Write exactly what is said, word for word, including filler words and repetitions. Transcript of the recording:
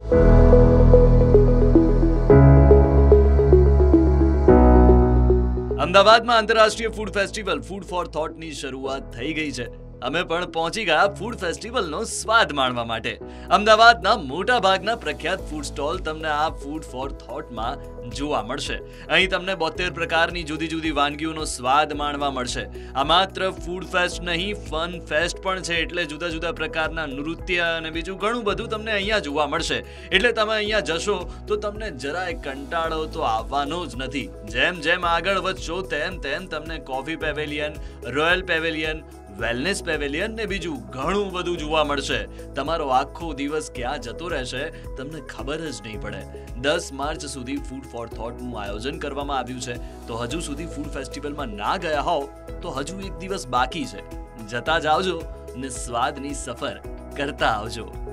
અમદાવાદમાં આંતરરાષ્ટ્રીય food festival food for થોટની શરૂઆત થઈ ગઈ છે. અમે પણ પહોંચી ગયા ફૂડ ફેસ્ટિવલનો સ્વાદ માણવા માટે. અમદાવાદના મોટા ભાગના પ્રખ્યાત ફૂડ સ્ટોલ તમને આ ફૂડ ફોર થોટમાં જોવા મળશે. અહીં તમને બોતેર પ્રકારની જુદી જુદી વાનગીઓનો સ્વાદ માણવા મળશે. આ માત્ર ફૂડ ફેસ્ટ નહીં, ફન ફેસ્ટ પણ છે. એટલે જુદા જુદા પ્રકારના નૃત્ય અને બીજું ઘણું બધું તમને અહીંયા જોવા મળશે. એટલે તમે અહીંયા જશો તો તમને જરાય કંટાળો તો આવવાનો જ નથી. જેમ જેમ આગળ વધશો તેમ તેમ તમને coffee pavilion, royal pavilion, wellness pavilion ને બીજું ઘણું બધું જોવા મળશે. તમારો આખો દિવસ ક્યાં જતો રહેશે તમને ખબર જ નહીં પડે. દસ માર્ચ સુધી ફૂડ ફોર થોટનું આયોજન કરવામાં આવ્યું છે. તો હજુ સુધી ફૂડ ફેસ્ટિવલમાં ના ગયા હોવ તો હજુ એક દિવસ બાકી છે. જતા જ આવજો ને સ્વાદની સફર કરતા આવજો.